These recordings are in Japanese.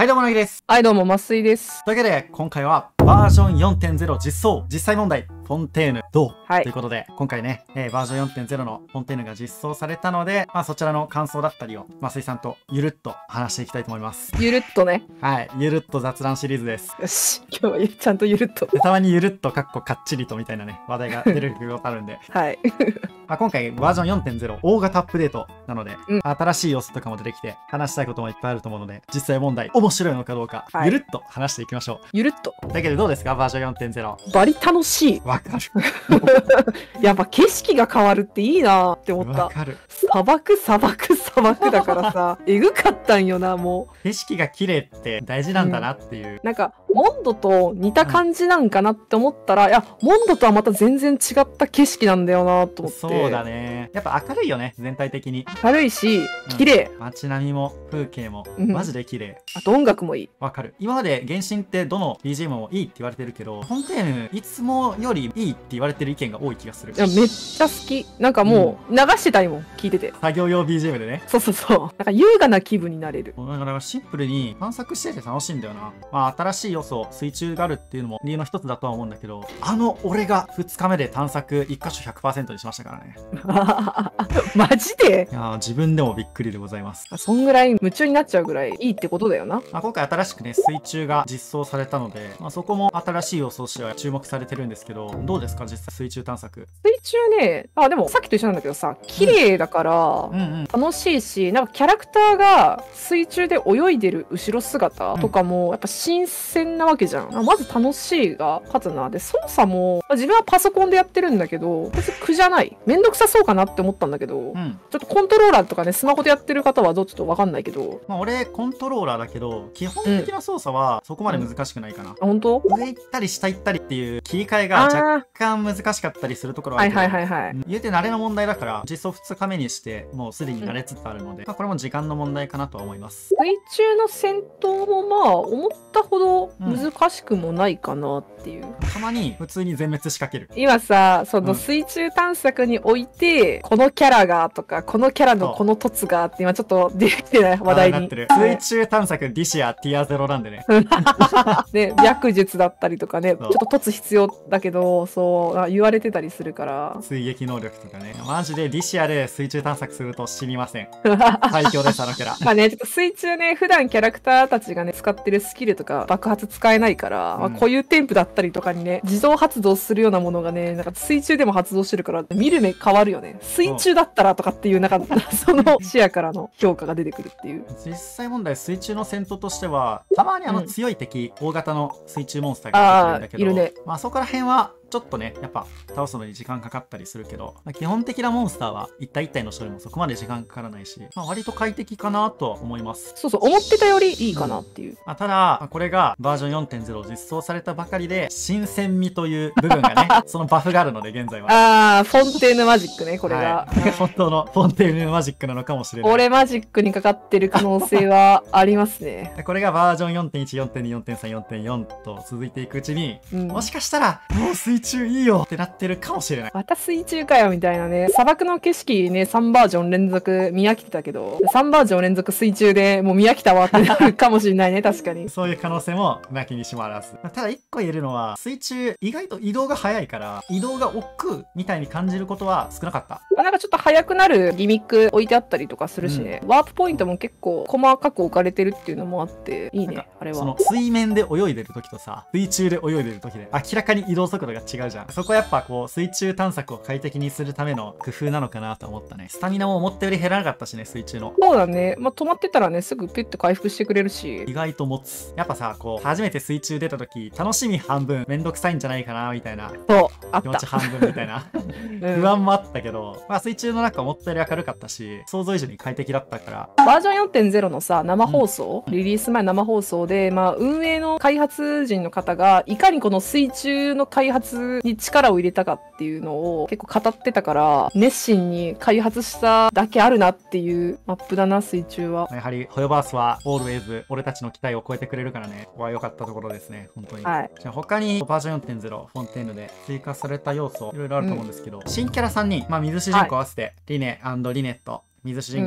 はい、どうもなぎです。 はい、どうも、麻酔です。 というわけで、今回はバージョン 4.0 実際問題、フォンテーヌどう、 はい、 ということで、今回ね、バージョン 4.0 のフォンテーヌが実装されたので、そちらの感想だったりを、麻酔さんとゆるっと話していきたいと思います。 ゆるっとね。 はい、ゆるっと雑談シリーズです。 よし、今日はちゃんとゆるっと。 でたまにゆるっとかっちりとみたいなね、話題が出ることあるんで。 はい。 今回バージョン 4.0 大型アップデートなので、 うん、 新しい要素とかも出てきて話したいこともいっぱいあると思うので、実際問題面白いのかどうか、 はい、 ゆるっと話していきましょう。 ゆるっと。 だけどどうですかバージョン 4.0。 バリ楽しい。 わかる。 やっぱ景色が変わるっていいなって思った。 わかる。 砂漠だからさ、えぐかったんよな、もう。 景色が綺麗って大事なんだなっていう。 なんか、モンドと似た感じなんかなって思ったら、いや、モンドとはまた全然違った景色なんだよなと思って。 そうだね。やっぱ明るいよね、全体的に。 明るいし、綺麗。 街並みも風景も、マジで綺麗。 あと音楽もいい。 わかる。今まで原神ってどの BGM もいいって言われてるけど、フォンテーヌいつもよりいいって言われてる意見が多い気がする。 いや、めっちゃ好き。なんかもう、流してたいもん、聞いてて。 作業用 BGM でね。 そう。なんか優雅な気分になれる。 だからシンプルに探索してて楽しいんだよな。新しい要素、水中があるっていうのも理由の一つだとは思うんだけど、俺が2日目で探索1箇所 100% にしましたからね。 マジで？ いや自分でもびっくりでございます。 そんぐらい夢中になっちゃうぐらいいいってことだよな。 今回新しくね、水中が実装されたので、そこも新しい要素としては注目されてるんですけど、どうですか実際水中探索。 水中ね、でもさっきと一緒なんだけどさ、綺麗だから、楽しいし、なんかキャラクターが水中で泳いでる後ろ姿とかも、やっぱ新鮮なわけじゃん。まず楽しいが勝つな。で、操作も、自分はパソコンでやってるんだけど、別に苦じゃない。めんどくさそうかなって思ったんだけど、ちょっとコントローラーとかね、スマホでやってる方はどうちょっとわかんないけど。 俺、コントローラーだけど、基本的な操作はそこまで難しくないかな。 本当？ 上行ったり下行ったりっていう切り替えが若干難しかったりするところはあるけど、言うて慣れの問題だから、実装2日目にして、もうすでに慣れつつあるので、これも時間の問題かなとは思います。 水中の戦闘も思ったほど難しくもないかなっていう。 たまに普通に全滅仕掛ける。 今さ、その水中探索において、このキャラがとか、このキャラのこの凸がって今ちょっと出てきてない話題に。 水中探索ディシアティアゼロなんでね。 ね、白術だったりとかね、ちょっと凸必要だけど、そう言われてたりするから。 追撃能力とかね。マジでディシアで水中探索すると死にません。最強です、あのキャラ。 ね、ちょっと水中ね、普段キャラクターたちがね、使ってるスキルとか爆発使えないから、固有添付だったりとかにね、自動発動するようなものがね、なんか水中でも発動してるから、見る目変わるよね。水中だったらとかっていう、なんか、その視野からの評価が出てくるっていう。 実際問題、水中の戦闘としては、たまに強い敵、大型の水中モンスターが出てくるんだけど、 いるね。 そこら辺は、ちょっとね、やっぱ倒すのに時間かかったりするけど、基本的なモンスターは一体一体の処理もそこまで時間かからないし、割と快適かなとは思います。 そう、思ってたよりいいかなっていう。 ただ、これがバージョン 4.0 実装されたばかりで、新鮮味という部分がね、そのバフがあるので、現在は。 フォンテーヌマジックね、これが。 本当のフォンテーヌマジックなのかもしれない。 俺マジックにかかってる可能性はありますね。 これがバージョン 4.1、4.2、4.3、4.4 と続いていくうちに、もしかしたら、もう水中いいよってなってるかもしれない。 また水中かよみたいなね。砂漠の景色ね、3バージョン連続見飽きてたけど、3バージョン連続水中でもう見飽きたわってなるかもしれないね、確かに。 そういう可能性もなきにしもあらず。ただ一個言えるのは、水中意外と移動が早いから、移動が億劫みたいに感じることは少なかった。 なんかちょっと速くなるギミック置いてあったりとかするしね。ワープポイントも結構細かく置かれてるっていうのもあって、いいね、あれは。 その水面で泳いでる時とさ、水中で泳いでる時で明らかに移動速度が違うじゃん。そこはやっぱこう、水中探索を快適にするための工夫なのかなと思ったね。スタミナも思ったより減らなかったしね、水中の。 そうだね。止まってたらね、すぐピュッと回復してくれるし。 意外と持つ。やっぱさ、こう、初めて水中出た時、楽しみ半分、めんどくさいんじゃないかな、みたいな。 そう、あった。 気持ち半分みたいな。不安もあったけど、水中の中思ったより明るかったし、想像以上に快適だったから。 バージョン 4.0 のさ、生放送、リリース前生放送で、運営の開発人の方が、いかにこの水中の開発に力を入れたかっていうのを結構語ってたから、熱心に開発しただけあるなっていうマップだな、水中は。 やはり、ホヨバースは、オールウェイズ、俺たちの期待を超えてくれるからね、ここは良かったところですね、本当に。 はい。 じゃあ他に、バージョン 4.0、フォンテーヌで追加された要素、いろいろあると思うんですけど、新キャラ3人、水主人公合わせて、リネリネット、水主人公、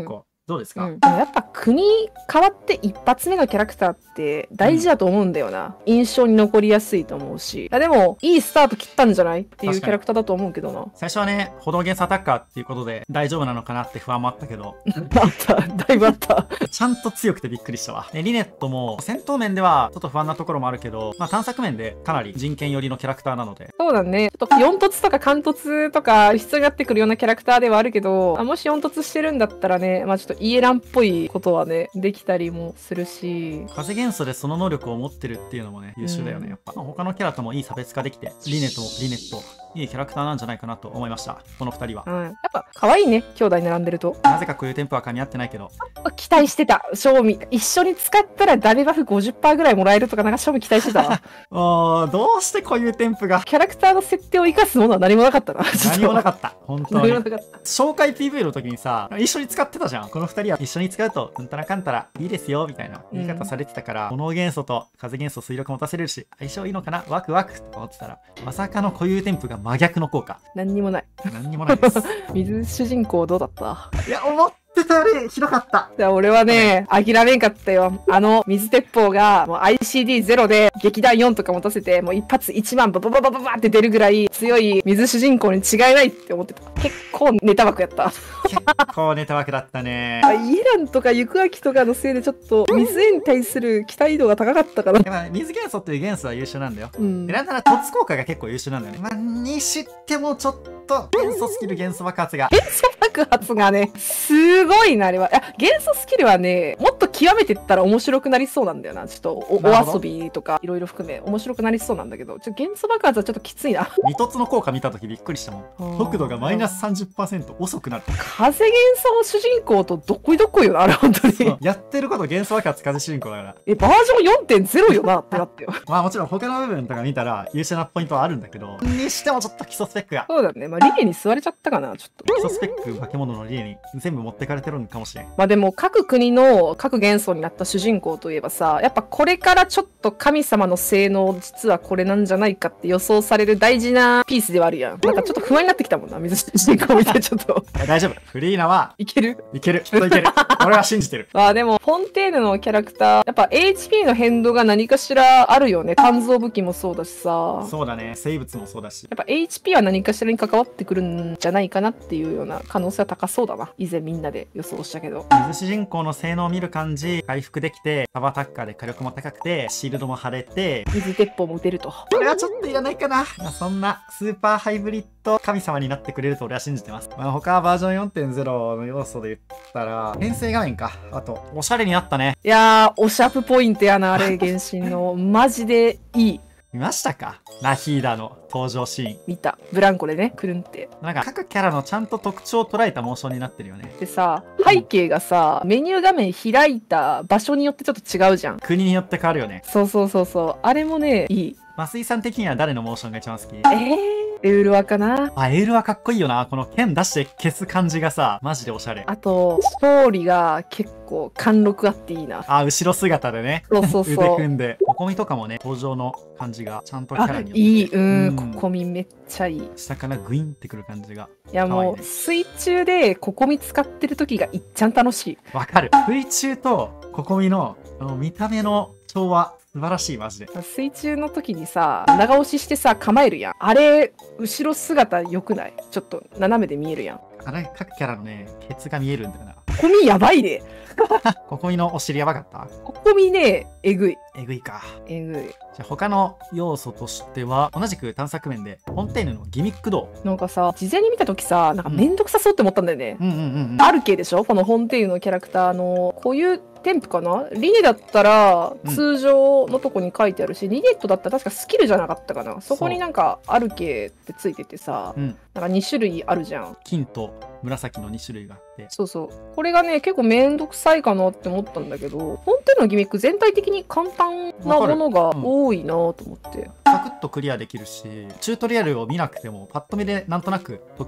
どうですか？ でもやっぱ国変わって一発目のキャラクターって大事だと思うんだよな。印象に残りやすいと思うし。でも、いいスタート切ったんじゃないっていうキャラクターだと思うけどな。 最初はね、歩道幻アタッカーっていうことで大丈夫なのかなって不安もあったけど。 あった、だいぶあった。 ちゃんと強くてびっくりしたわ。リネットも戦闘面ではちょっと不安なところもあるけど、まあ探索面でかなり人権寄りのキャラクターなので。 そうだね。ちょっと4突とか関突とか必要になってくるようなキャラクターではあるけど、もし4突してるんだったらね、まあちょっとイエランっぽいことはね、できたりもするし。 風元素でその能力を持ってるっていうのもね、優秀だよね、やっぱ。他のキャラともいい差別化できて、リネとリネット、いいキャラクターなんじゃないかなと思いました。この2人は。 やっぱ可愛いね、兄弟並んでると。 なぜかこういうテンポは噛み合ってないけど。 期待してた、正味。一緒に使ったらダメバフ 50% ぐらいもらえるとか、なんか正味期待してたわ。 どうしてこういうテンプが。 キャラクターの設定を生かすものは何もなかったな。 何もなかった。本当に。 何もなかった。 紹介 PV の時にさ、一緒に使ってたじゃん。この2人は一緒に使うと、うんたらかんたらいいですよ、みたいな言い方されてたから、炎元素と風元素水力持たせれるし、相性いいのかなワクワクと思ってたら、まさかの固有テンプが真逆の効果。 何にもない。 何にもないです。 水主人公どうだった？ いや、思ってたよりひどかった。 じゃあ俺はね、諦めんかったよ。水鉄砲がもう ICD0 で劇団4とか持たせて、もう一発1万ババババババって出るぐらい強い水主人公に違いないって思ってた。結構ネタ枠やった。 結構ネタ枠だったね。 イエランとか行く秋とかのせいでちょっと水に対する期待度が高かったかな。 まあ、水元素っていう元素は優秀なんだよ。 うん。 なんなら突効果が結構優秀なんだよね。まあ、にしてもちょっと元素スキル元素爆発が。 元素爆発がね、すごいな、あれは。いや、元素スキルはね、もっと極めてったら面白くなりそうなんだよな。ちょっとお遊びとかいろいろ含め面白くなりそうなんだけど、元素爆発はちょっときついな。 二突の効果見たときびっくりしたもん。速度がマイナス 30% 遅くなる。 風元素の主人公とどっこいどっこいよな、あれ本当に。 やってること元素爆発風主人公だから。 バージョン 4.0 よなってなってよ。 まあもちろん他の部分とか見たら優秀なポイントはあるんだけど、にしてもちょっと基礎スペックが。 そうだね。まあリレーに座れちゃったかな、ちょっと。 基礎スペック化け物のリレーに全部持ってかれてるんかもしれん。 まあでも各国の各元素になった主人公といえばさ、やっぱこれからちょっと神様の性能実はこれなんじゃないかって予想される大事なピースではあるやん。なんかちょっと不安になってきたもんな、水主人公見てちょっと。 大丈夫。フリーナはいけるいける。きっといける。俺は信じてる。 まあでも、フォンテーヌのキャラクター、やっぱ HP の変動が何かしらあるよね。鍛造武器もそうだしさ。 そうだね。生物もそうだし。 やっぱ HP は何かしらに関わってくるんじゃないかなっていうような可能性は高そうだな。以前みんなで予想したけど。 水主人公の性能を見る感じ、回復できて、サバタッカーで火力も高くて、シールドも貼れて、 水鉄砲も撃てると。 これはちょっといらないかな。まあ、そんなスーパーハイブリッド神様になってくれると俺は信じてます。まあ、他はバージョン 4.0 の要素で言ったら、編成画面か。あと、おしゃれになったね。 いやー、おシャープポイントやな、あれ、原神の。マジでいい。 見ましたか？ナヒーダの登場シーン。 見た。ブランコでね、くるんって。 なんか各キャラのちゃんと特徴を捉えたモーションになってるよね。 でさ、背景がさ、メニュー画面開いた場所によってちょっと違うじゃん。 国によって変わるよね。 そうそうそうそう。あれもね、いい。 増井さん的には誰のモーションが一番好き？ エウルワかな。 あ、エールはかっこいいよな。この剣出して消す感じがさ、マジでおしゃれ。 あと、勝利が結構貫禄あっていいな。 あ、後ろ姿でね。 そうそうそう。 腕組んで。ココミとかもね、登場の感じがちゃんとキャラによって。 いい。ココミめっちゃいい。 下からグインってくる感じが。 いやもう、水中でココミ使ってる時がいっちゃん楽しい。 わかる。水中とココミの見た目の調和。素晴らしい、マジで。 水中の時にさ、長押ししてさ、構えるやん。あれ、後ろ姿良くない？ちょっと斜めで見えるやん。 あれ、各キャラのね、ケツが見えるんだよな。 ココミやばいね。 ココミのお尻やばかった？ ココミね、えぐい。 えぐいか。 えぐい。 じゃあ他の要素としては、同じく探索面で、フォンテーヌのギミック度。 なんかさ、事前に見た時さ、なんかめんどくさそうって思ったんだよね。アルケでしょ？このフォンテーヌのキャラクターの、こういう添付かな？リネだったら通常のとこに書いてあるし、リネットだったら確かスキルじゃなかったかな。そこになんかアルケってついててさ、なんか2種類あるじゃん。 金と紫の2種類があって。 そうそう。これがね、結構めんどくさいかなって思ったんだけど、フォンテーヌのギミック全体的に簡単なものが多いなと思って。 サクッとクリアできるし、チュートリアルを見なくてもパッと見でなんとなく解ける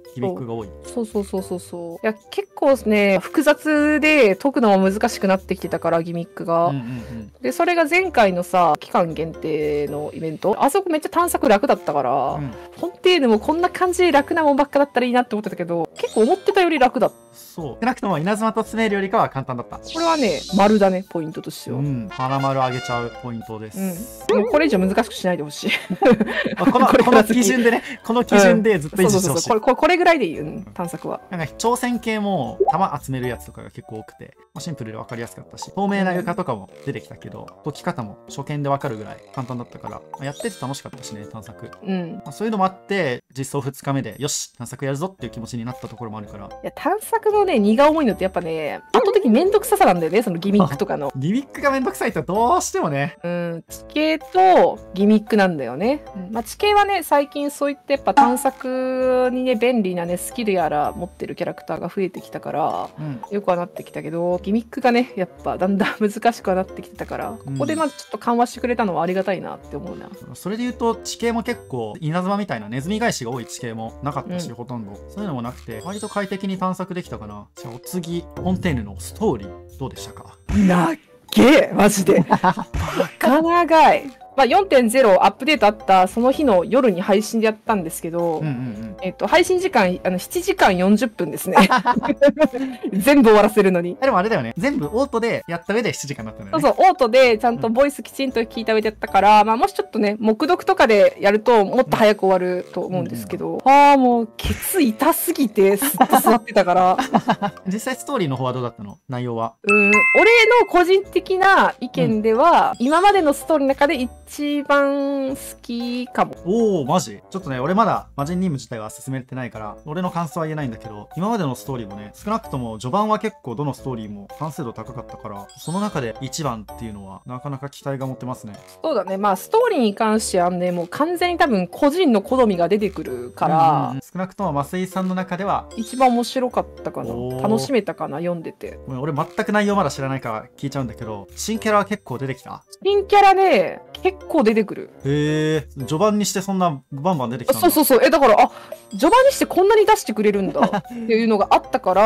ギミックが多い。 そう。いや、結構ね、複雑で解くのも難しくなってきてたから、ギミックが。で、それが前回のさ、期間限定のイベント、あそこめっちゃ探索楽だったから、フォンテーヌもこんな感じで楽なもんばっかだったらいいなって思ってたけど、結構思ってたより楽だった。 そう。少なくとも稲妻と詰めるよりかは簡単だった。 これはね、丸だね、ポイントとしては。 花丸上げちゃうポイントです。 でもこれ以上難しくしないでほしい。 この基準でね、この基準でずっと維持してほしい。 これぐらいでいいよ、探索は。 なんか挑戦系も弾集めるやつとかが結構多くて、シンプルで分かりやすかったし、透明な床とかも出てきたけど、解き方も初見で分かるぐらい簡単だったから、やってて楽しかったしね、探索。そういうのもあって、実装2日目で、よし、探索やるぞっていう気持ちになったところもあるから。 いや、探索のね、荷が重いのってやっぱね、圧倒的にめんどくささなんだよね、そのギミックとかの。 ギミックがめんどくさいとどうしてもね。 地形とギミックなんだよね。地形はね、最近そういったやっぱ探索にね、便利なね、スキルやら持ってるキャラクターが増えてきたから、よくはなってきたけど、ギミックがね、やっぱだんだん難しくはなってきてたから、ここでまずちょっと緩和してくれたのはありがたいなって思うな。 それで言うと、地形も結構、稲妻みたいなネズミ返しが多い地形もなかったし、ほとんど。そういうのもなくて、割と快適に探索できたかな。じゃあお次、フォンテーヌのストーリー、どうでしたか？ なっげえマジで。バカ長い。4.0 アップデートあったその日の夜に配信でやったんですけど、配信時間7時間40分ですね。全部終わらせるのに。 でもあれだよね。全部オートでやった上で7時間だったんだよね。 そう、オートでちゃんとボイスきちんと聞いた上でやったから、もしちょっとね、黙読とかでやるともっと早く終わると思うんですけど、もうケツ痛すぎてずっと座ってたから。 実際ストーリーの方はどうだったの？内容は。 俺の個人的な意見では、今までのストーリーの中で一番好きかも。 おー、マジ？ちょっとね、俺まだ魔人任務自体は進めてないから、俺の感想は言えないんだけど、今までのストーリーもね、少なくとも序盤は結構どのストーリーも完成度高かったから、その中で一番っていうのは、なかなか期待が持てますね。 そうだね。ストーリーに関してはね、もう完全に多分個人の好みが出てくるから、 少なくとも増井さんの中では、 一番面白かったかな。楽しめたかな、読んでて。 俺全く内容まだ知らないから聞いちゃうんだけど、新キャラは結構出てきた？ 新キャラね、結構出てくる。 へえ、序盤にしてそんなバンバン出てきたんだ。 そう。だから、序盤にしてこんなに出してくれるんだっていうのがあったから、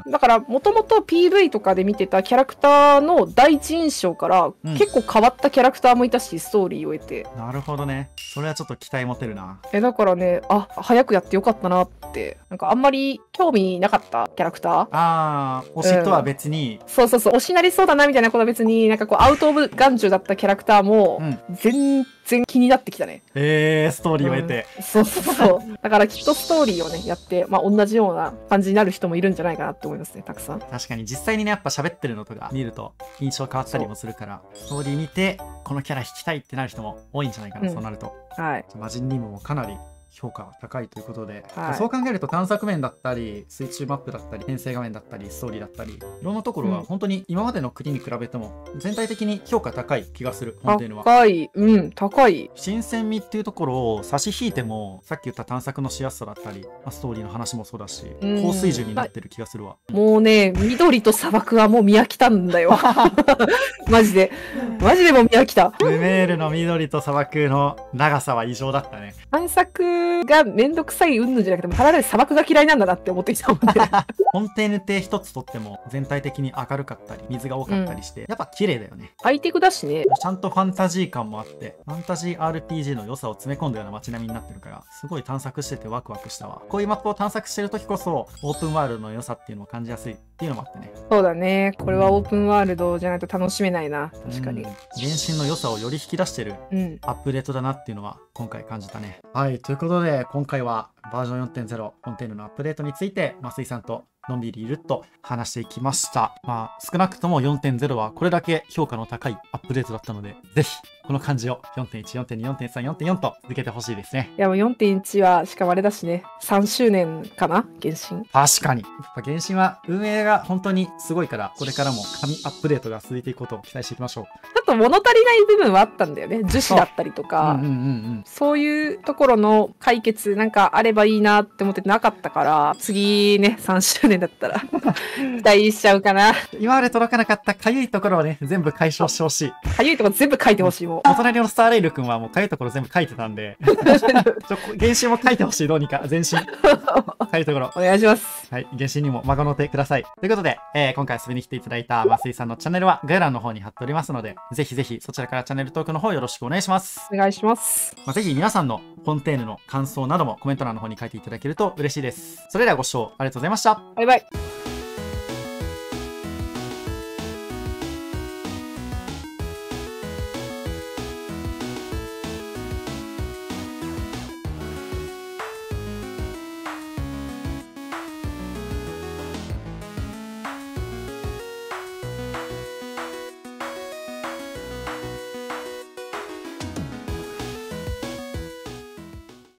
だからもともと PV とかで見てたキャラクターの第一印象から、結構変わったキャラクターもいたし、ストーリーを得て。 なるほどね。それはちょっと期待持てるな。 だからね、早くやってよかったなって。なんかあんまり興味なかったキャラクター？ 推しとは別に。 そう、推しなりそうだなみたいなことは別に、なんかこう、アウトオブ眼中だったキャラクターも、全然気になってきたね。 ストーリーを得て。 そう。だからきっとストーリーをね、やって、同じような感じになる人もいるんじゃないかなって思いますね、たくさん。 確かに実際にね、やっぱ喋ってるのとか見ると印象変わったりもするから、ストーリー見て、このキャラ引きたいってなる人も多いんじゃないかな、そうなると。 はい。 魔人任務もかなり評価が高いということで、そう考えると探索面だったり水中マップだったり編成画面だったりストーリーだったりいろんなところは本当に今までの国に比べても全体的に評価高い気がする。本っていうのは高い、高い。 新鮮味っていうところを差し引いてもさっき言った探索のしやすさだったりストーリーの話もそうだし高水準になってる気がするわ。 もうね、緑と砂漠はもう見飽きたんだよ。マジでもう見飽きた。 ルメールの緑と砂漠の長さは異常だったね。 探索がめんどくさい云々じゃなくても、ただで砂漠が嫌いなんだなって思ってきたもんね。 フォンテーヌ邸一つとっても全体的に明るかったり水が多かったりして、やっぱ綺麗だよね。 ハイテクだしね。 ちゃんとファンタジー感もあってファンタジー RPG の良さを詰め込んだような街並みになってるからすごい探索しててワクワクしたわ。こういうマップを探索してる時こそオープンワールドの良さっていうのを感じやすいっていうのもあってね。 そうだね。これはオープンワールドじゃないと楽しめないな。確かに。 原神の良さをより引き出してるアップデートだなっていうのは今回感じたね。はい、ということで今回はバージョン 4.0 フォンテーヌのアップデートについて増井さんとのんびりゆるっと話していきました。少なくとも 4.0 はこれだけ評価の高いアップデートだったので、ぜひこの感じを 4.1、4.2、4.3、4.4 と続けてほしいですね。 いやもう 4.1 はしかもあれだしね、3周年かな、原神。 確かに。やっぱ原神は運営が本当にすごいから、これからも神アップデートが続いていくことを期待していきましょう。 ちょっと物足りない部分はあったんだよね。樹脂だったりとか、そういうところの解決なんかあればいいなって思ってなかったから、次ね、3周年だったら期待しちゃうかな。 今まで届かなかったかゆいところをね、全部解消してほしい。 かゆいところ全部書いてほしいもん。 お隣のスターレイル君はもうかゆいところ全部書いてたんで、原神も書いてほしい、どうにか、全身。 いところ。 お願いします。 はい。原神にも孫の手ください。ということで、今回遊びに来ていただいた増井さんのチャンネルは概要欄の方に貼っておりますので、ぜひぜひそちらからチャンネル登録の方よろしくお願いします。 お願いします。 ぜひ皆さんのフォンテーヌの感想などもコメント欄の方に書いていただけると嬉しいです。それではご視聴ありがとうございました。 バイバイ。